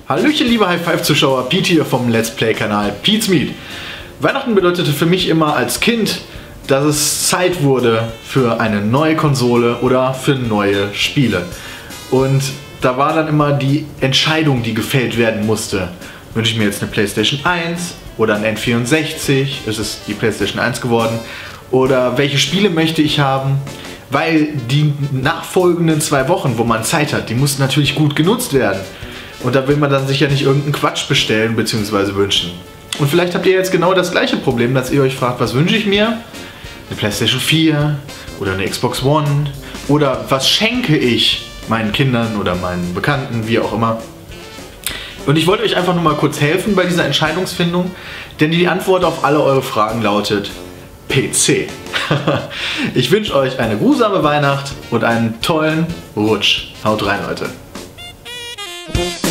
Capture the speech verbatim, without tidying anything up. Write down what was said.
Hallöchen liebe High Five Zuschauer, Pete hier vom Let's Play Kanal Pete's Meat. Weihnachten bedeutete für mich immer als Kind, dass es Zeit wurde für eine neue Konsole oder für neue Spiele. Und da war dann immer die Entscheidung, die gefällt werden musste. Wünsche ich mir jetzt eine PlayStation eins oder ein N vierundsechzig, es ist die PlayStation eins geworden, oder welche Spiele möchte ich haben? Weil die nachfolgenden zwei Wochen, wo man Zeit hat, die mussten natürlich gut genutzt werden. Und da will man dann sicher nicht irgendeinen Quatsch bestellen bzw. wünschen. Und vielleicht habt ihr jetzt genau das gleiche Problem, dass ihr euch fragt, was wünsche ich mir? Eine PlayStation vier oder eine Xbox One? Oder was schenke ich meinen Kindern oder meinen Bekannten, wie auch immer? Und ich wollte euch einfach nur mal kurz helfen bei dieser Entscheidungsfindung, denn die Antwort auf alle eure Fragen lautet P C. Ich wünsche euch eine grusame Weihnacht und einen tollen Rutsch. Haut rein, Leute.